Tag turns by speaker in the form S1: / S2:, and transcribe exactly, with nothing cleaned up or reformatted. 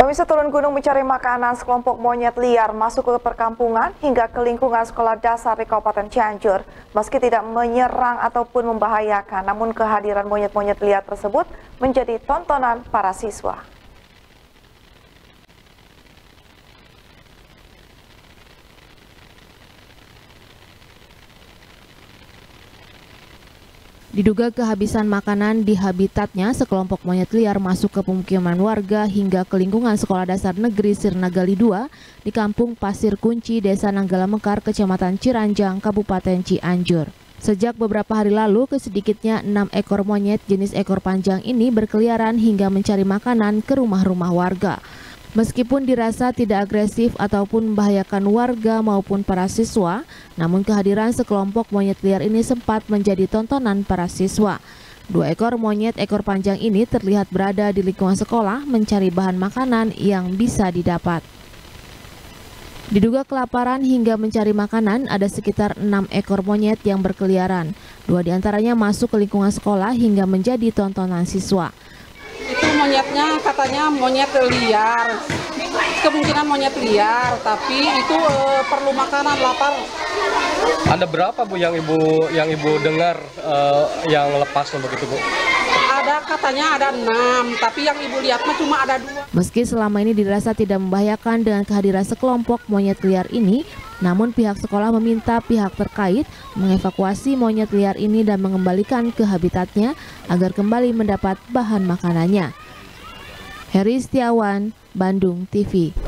S1: Pemirsa, turun gunung mencari makanan, sekelompok monyet liar masuk ke perkampungan hingga ke lingkungan sekolah dasar di Kabupaten Cianjur. Meski tidak menyerang ataupun membahayakan, namun kehadiran monyet-monyet liar tersebut menjadi tontonan para siswa.
S2: Diduga kehabisan makanan di habitatnya, sekelompok monyet liar masuk ke pemukiman warga hingga ke lingkungan Sekolah Dasar Negeri Sirnagali dua di Kampung Pasir Kunci, Desa Nanggala Mekar, Kecamatan Ciranjang, Kabupaten Cianjur. Sejak beberapa hari lalu, kesedikitnya enam ekor monyet jenis ekor panjang ini berkeliaran hingga mencari makanan ke rumah-rumah warga. Meskipun dirasa tidak agresif ataupun membahayakan warga maupun para siswa, namun kehadiran sekelompok monyet liar ini sempat menjadi tontonan para siswa. Dua ekor monyet ekor panjang ini terlihat berada di lingkungan sekolah mencari bahan makanan yang bisa didapat. Diduga kelaparan hingga mencari makanan, ada sekitar enam ekor monyet yang berkeliaran. Dua diantaranya masuk ke lingkungan sekolah hingga menjadi tontonan siswa.
S3: Itu monyetnya katanya monyet liar, kemungkinan monyet liar, tapi itu e, perlu makanan, lapar.
S4: Ada berapa Bu yang ibu yang ibu dengar e, yang lepas begitu Bu?
S3: Ada katanya ada enam, tapi yang ibu lihat mah cuma ada dua.
S2: Meski selama ini dirasa tidak membahayakan dengan kehadiran sekelompok monyet liar ini, namun pihak sekolah meminta pihak terkait mengevakuasi monyet liar ini dan mengembalikan ke habitatnya agar kembali mendapat bahan makanannya. Heri Setiawan, Bandung T V.